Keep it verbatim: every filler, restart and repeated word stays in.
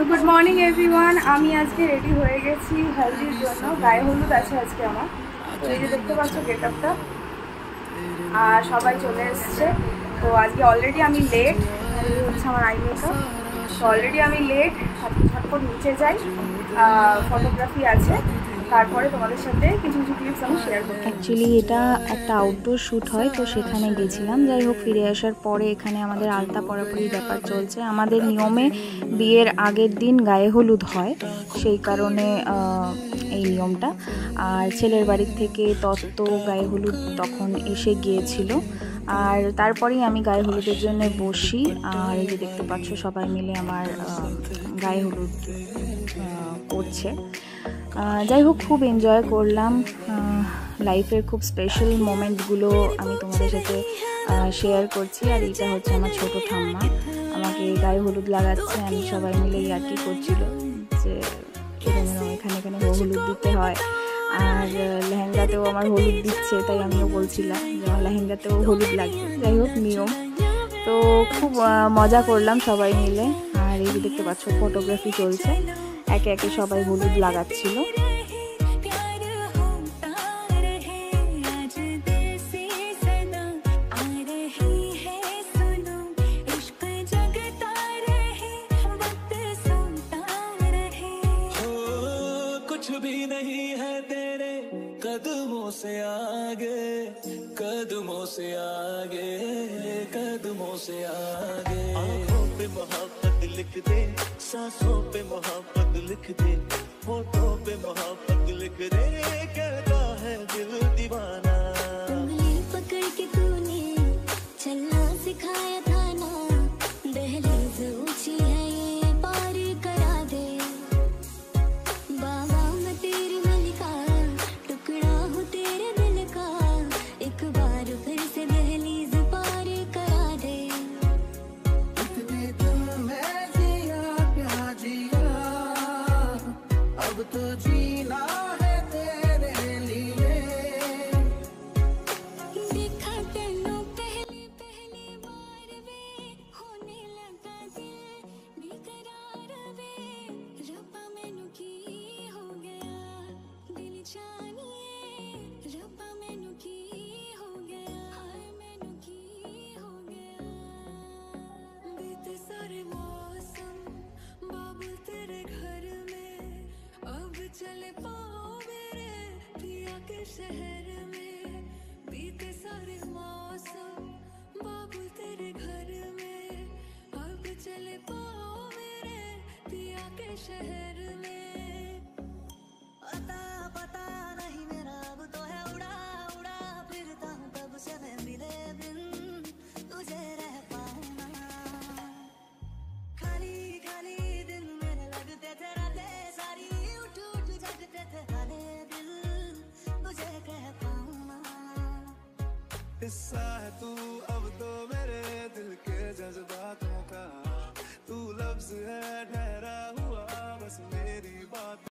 Good morning everyone. আমি আজকে ready হয়ে গেছি হলদির জন্য। গায়ে হলুদ আছে আজকে আমার। তো এই যে দেখতে পাচ্ছ গেটআপটা, আর সবাই চলে এসেছে। তো আজকে অলরেডি আমি লেট, এই হচ্ছে আমার আই মেকআপ। তো অলরেডি আমি লেট, ঝটপট নিচে যাই, ফটোগ্রাফি আছে, তারপরে তোমাদের সাথে কিছু কিছু ক্লিপস আমি শেয়ার করব। অ্যাকচুয়ালি এটা একটা আউটডোর শ্যুট হয়, তো সেখানে গেছিলাম। যাই হোক, ফিরে আসার পরে এখানে আমাদের আলতা পরাপরির ব্যাপার চলছে। আমাদের নিয়মে বিয়ের আগের দিন গায়ে হলুদ হয়, সেই কারণে এই নিয়মটা। আর ছেলের বাড়ির থেকে তত্ত্ব গায়ে হলুদ তখন এসে গিয়েছিল, আর তারপরেই আমি গায়ে হলুদের জন্য বসি। আর এই যে দেখতে পাচ্ছ সবাই মিলে আমার গায়ে হলুদ করছে। যাই হোক, খুব এনজয় করলাম। লাইফের খুব স্পেশাল মোমেন্টগুলো আমি তোমাদের সাথে শেয়ার করছি। আর এইটা হচ্ছে আমার ছোট ঠাম্মা, আমাকে গায়ে হলুদ লাগাচ্ছে। আমি সবাই মিলে ইয়ার্কি করছিল যে এরকম এখানে এখানে হলুদ দিতে হয়, আর লেহেঙ্গাতেও আমার হলুদ দিচ্ছে, তাই আমিও বলছিলাম যে আমার লেহেঙ্গাতেও হলুদ লাগবে। যাই হোক, নিয়ম। তো খুব মজা করলাম সবাই মিলে। আর এই যে দেখতে পাচ্ছ ফটোগ্রাফি চলছে, একে একে সবাই হলুদ লাগাচ্ছিল। कदमों से आगे कदमों से आगे कदमों से आगे, आँखों पे मोहब्बत लिख दे, सांसों पे मोहब्बत लिख दे, होठों पे मोहब्बत लिख दे, कहता है दिल दीवाना। उंगली पकड़ के तूने चलना सिखाया था ना, दहलीज ऊंची है ये पार करा दे। बाबा मैं तेरी मलिका, टुकड़ा हूँ तेरे दिल का, एक बार फिर से दहलीज पार करा दे। इतने दिल में जिया प्यार जिया, अब तो जीना है तेरे लिए। देखा तेनू पहली पहली बार वे, होने लगा दिल बेकरार वे, रब्बा मैनू की हो गया दिल जानिए, रब्बा मैनू की हो गया, हाय मैनू की हो गया। बीते सारे मौसम बाबुल तेरे घर में, अब चले पाओ मेरे पिया के शहर में। बीते सारे मौसम बाबुल तेरे घर में, अब चले पाओ मेरे पिया के शहर में। अता पता नहीं मेरा अब तो है उड़ा उड़ा फिरता हूँ कब से मैं मिले बिन तुझे रह पाऊँ ना। खाली खाली दिन मेरे लगते थे रातें सारी, उठ उठ जगते थे हाले दिल तुझे कह पाऊँ ना। हिस्सा है तू अब तो मेरे दिल के जज्बातों का, तू लफ्ज है ठहरा हुआ बस मेरी बात।